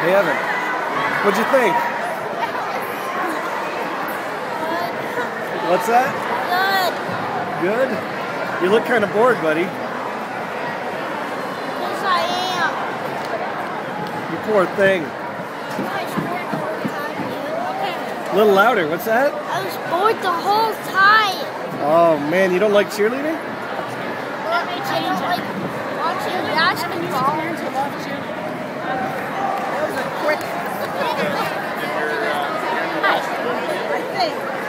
Hey, Evan, what'd you think? What's that? Good. Good? You look kind of bored, buddy. Yes, I am. You poor thing. I was bored the whole time, dude. A little louder, what's that? I was bored the whole time. Oh man, you don't like cheerleading? I don't like watching basketball. That was a quick. I think.